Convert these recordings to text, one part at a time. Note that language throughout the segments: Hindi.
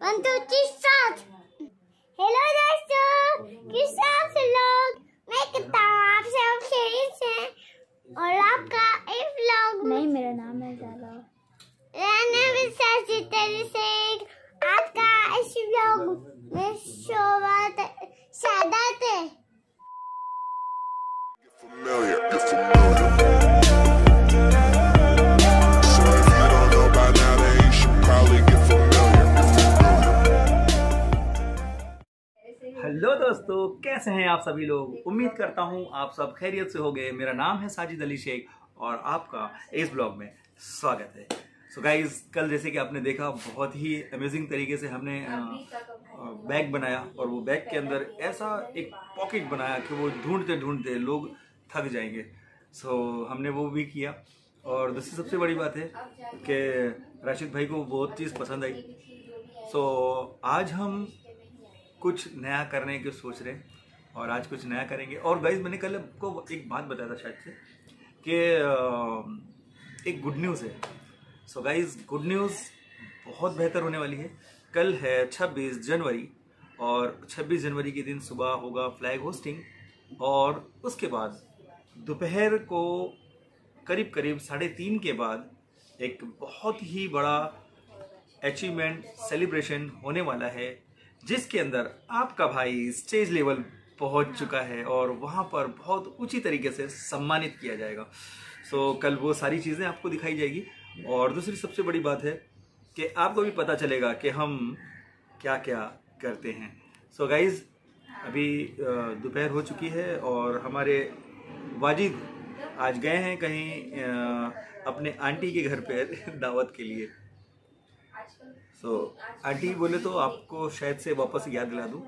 1 2 3 स्टार्ट। हेलो दोस्तों, कैसे आप लोग? मैं कहता हूँ आप सब खैरियत से और आपका एक व्लॉग। नहीं, मेरा नाम है ज़ाला। आपका इस व्लॉग में स्वागत है। हेलो दोस्तों, कैसे हैं आप सभी लोग? उम्मीद करता हूं आप सब खैरियत से होंगे। मेरा नाम है साजिद अली शेख और आपका इस ब्लॉग में स्वागत है। सो गाइज, कल जैसे कि आपने देखा, बहुत ही अमेजिंग तरीके से हमने बैग बनाया और वो बैग के अंदर ऐसा एक पॉकेट बनाया कि वो ढूंढते ढूंढते लोग थक जाएंगे। सो हमने वो भी किया। और दूसरी सबसे बड़ी बात है कि राशिद भाई को बहुत चीज़ पसंद आई। सो आज हम कुछ नया करने की सोच रहे हैं और आज कुछ नया करेंगे। और गाइज, मैंने कल आपको एक बात बताया था शायद से कि एक गुड न्यूज़ है। सो गाइज, गुड न्यूज़ बहुत बेहतर होने वाली है। कल है 26 जनवरी और 26 जनवरी के दिन सुबह होगा फ्लैग होस्टिंग और उसके बाद दोपहर को करीब 3:30 के बाद एक बहुत ही बड़ा अचीवमेंट सेलिब्रेशन होने वाला है, जिसके अंदर आपका भाई स्टेज लेवल पहुंच चुका है और वहां पर बहुत ऊंची तरीके से सम्मानित किया जाएगा। सो कल वो सारी चीज़ें आपको दिखाई जाएगी। और दूसरी सबसे बड़ी बात है कि आपको भी पता चलेगा कि हम क्या क्या करते हैं। सो गाइज, अभी दोपहर हो चुकी है और हमारे वाजिद आज गए हैं कहीं अपने आंटी के घर पे दावत के लिए। सो आंटी बोले तो आपको शायद से वापस याद दिला दूँ,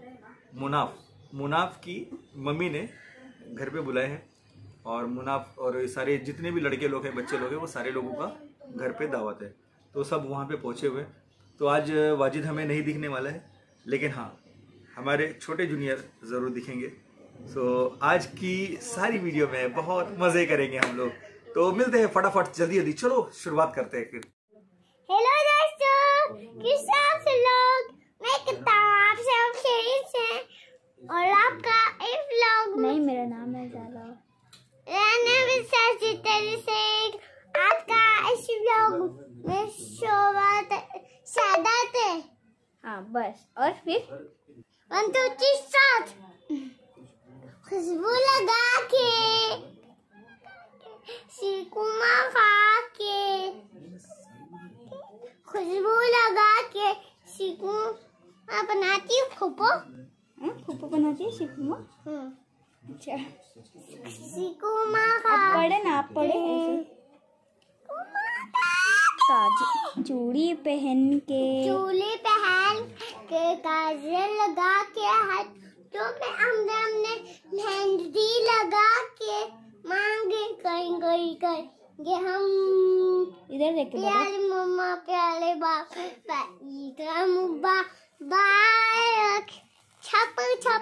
मुनाफ की मम्मी ने घर पे बुलाए हैं और मुनाफ और सारे जितने भी लड़के लोग हैं, बच्चे लोग हैं, वो सारे लोगों का घर पे दावत है। तो सब वहाँ पे पहुँचे हुए। तो आज वाजिद हमें नहीं दिखने वाला है, लेकिन हाँ, हमारे छोटे जूनियर ज़रूर दिखेंगे। सो आज की सारी वीडियो में बहुत मज़े करेंगे हम लोग। तो मिलते हैं फटाफट, जल्दी चलो शुरुआत करते हैं फिर। हेलो दोस्तों, कैसे आप लोग? मैं कहता हूँ आप सब खैरियत से और आपका एक व्लॉग। नहीं, मेरा नाम है ज़ाला। आपका इस व्लॉग में स्वागत है। हाँ बस, और फिर 1 2 3 स्टार्ट। खुशबू लगा के, सिकुमा खा के, खुशबू लगा के सिकुमा बनाती हूँ। फूफो बनाती है सिकुमा। अच्छा, सिकुमा आप पढ़े ना, आप पढ़े चूड़ी पहन के काजल लगा के, हाथों में हमने मेहंदी लगा के, मांगे करेंगे हम। इधर देख के प्यारे मम्मा, प्यारे बाबा, ईद मुबारक, छप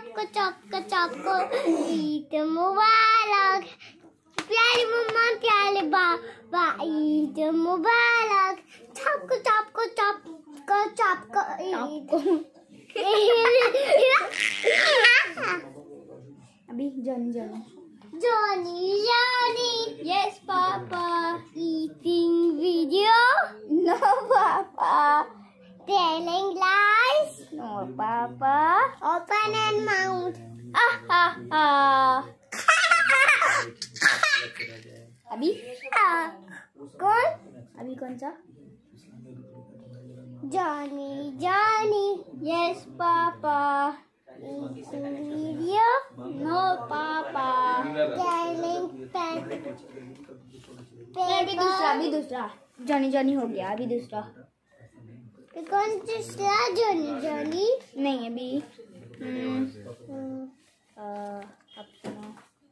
ईद मुबारक। प्यारे मम्मा, प्यारे बाबा, ईद मुबारक, छप अभी Johnny yes papa, eating video, no पापा, telling lies, no पापा, open and mouth, अभी कौन सा? Johnny, yes papa, eating video, no पापा, telling अभी दूसरा जॉनी हो गया। अभी दूसरा कौन दूसरा? Johnny नहीं, अभी अब सुनो,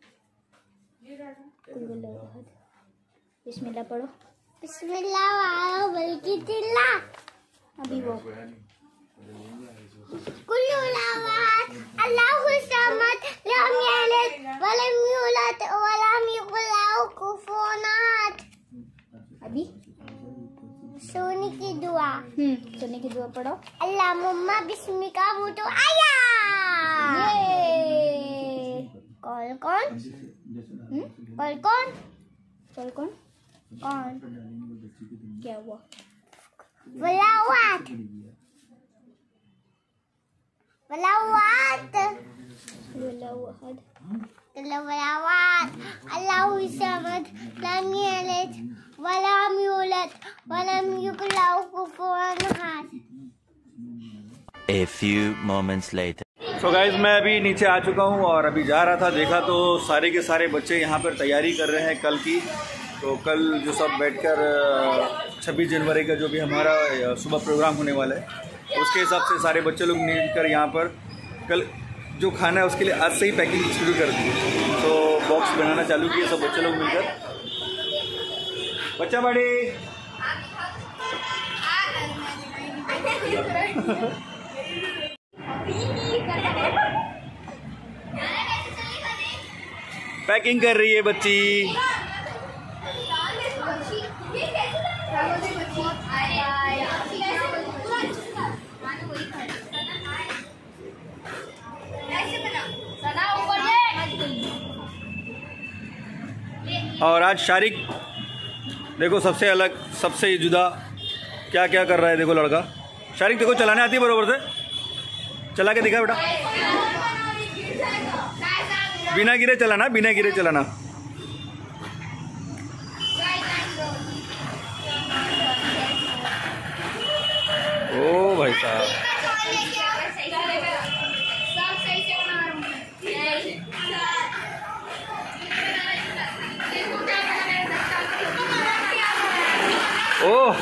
बिस्मिल्लाह पढ़ो। बिस्मिल्लाह बल्कि तिल्ला, अभी वो अल्लाहु समद, लम यलिद वलम यूलद वलम यकुल लहु कुफुवन अहद। अभी सोने की दुआ। सोने की दुआ पढ़ो। अल्लाह मम्मा बिस्मिका वो तो आया। ये कौन कौन कौन कौन कौन कौन कौन क्या हुआ? वलावत वलावत वलावत वलावत अल्लाहु समद लम यलिद वलम यूलद वलम युकल लहु कुफुवन अहद। A few moments later. So guys मैं अभी नीचे आ चुका हूँ और अभी जा रहा था, देखा तो सारे के सारे बच्चे यहाँ पर तैयारी कर रहे हैं कल की। तो कल जो सब बैठकर 26 जनवरी का जो भी हमारा सुबह प्रोग्राम होने वाला है उसके हिसाब से सारे बच्चे लोग मिलकर यहाँ पर कल जो खाना है उसके लिए आज से ही पैकिंग शुरू कर दी। तो बॉक्स बनाना चालू किए सब बच्चे लोग मिलकर। बच्चा बड़ी पैकिंग कर रही है बच्ची। और आज शारिक देखो सबसे अलग सबसे जुदा क्या क्या कर रहा है। देखो लड़का शारिक देखो चलाने आती है बरोबर से, चला के दिखा बेटा। बिना गिरे चलाना, बिना गिरे चलाना। ओ भाई साहब ओह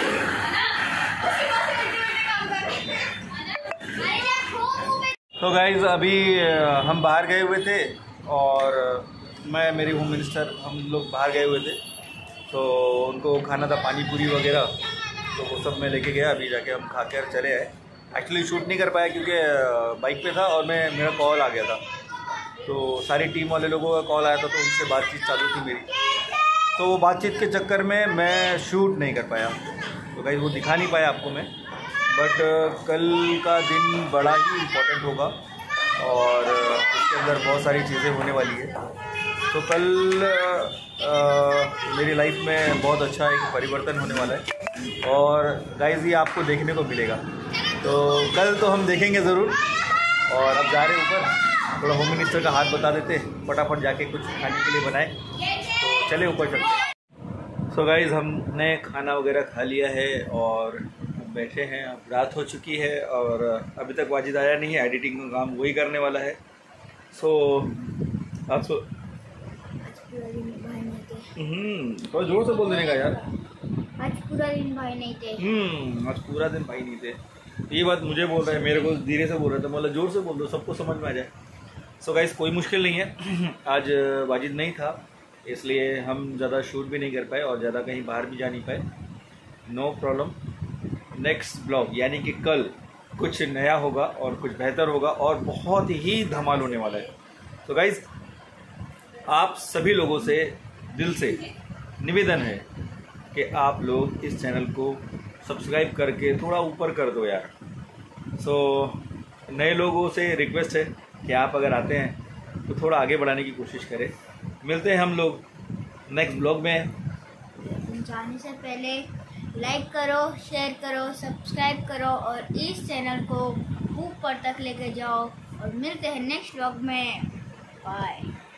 तो गाइज अभी हम बाहर गए हुए थे और मैं मेरी होम मिनिस्टर हम लोग बाहर गए हुए थे। तो उनको खाना था पानी पूरी वगैरह, तो वो सब मैं लेके गया। अभी जाके हम खा कर चले आए। एक्चुअली शूट नहीं कर पाया क्योंकि बाइक पे था और मेरा कॉल आ गया था। तो सारी टीम वाले लोगों का कॉल आया था तो उनसे बातचीत चालू थी मेरी। तो वो बातचीत के चक्कर में मैं शूट नहीं कर पाया। तो गाइस वो दिखा नहीं पाया आपको मैं, बट कल का दिन बड़ा ही इम्पोर्टेंट होगा और उसके अंदर बहुत सारी चीज़ें होने वाली है। तो कल मेरी लाइफ में बहुत अच्छा एक परिवर्तन होने वाला है और गाइस ये आपको देखने को मिलेगा। तो कल तो हम देखेंगे ज़रूर। और अब जा रहे ऊपर, थोड़ा होम मिनिस्टर का हाथ बता देते, फटाफट जाके कुछ खाने के लिए बनाए। तो चले ऊपर चलते। सो गाइस हमने खाना वगैरह खा लिया है और बैठे हैं। अब रात हो चुकी है और अभी तक वाजिद आया नहीं है। एडिटिंग का काम वही करने वाला है। सो आप थोड़ा जोर से बोल देने का यार। आज पूरा दिन भाई नहीं थे। आज पूरा दिन भाई नहीं थे। ये बात मुझे बोल रहा है, मेरे को धीरे से बोल रहा था। मतलब जोर से बोल दो, सबको समझ में आ जाए। सो गाइस कोई मुश्किल नहीं है। आज वाजिद नहीं था इसलिए हम ज़्यादा शूट भी नहीं कर पाए और ज़्यादा कहीं बाहर भी जा नहीं पाए। No problem. नेक्स्ट ब्लॉग यानी कि कल कुछ नया होगा और कुछ बेहतर होगा और बहुत ही धमाल होने वाला है। तो गाइस आप सभी लोगों से दिल से निवेदन है कि आप लोग इस चैनल को सब्सक्राइब करके थोड़ा ऊपर कर दो यार। सो नए लोगों से रिक्वेस्ट है कि आप अगर आते हैं तो थोड़ा आगे बढ़ाने की कोशिश करें। मिलते हैं हम लोग नेक्स्ट ब्लॉग में। जाने से पहले लाइक करो, शेयर करो, सब्सक्राइब करो और इस चैनल को ऊपर तक लेके जाओ। और मिलते हैं नेक्स्ट व्लॉग में। बाय।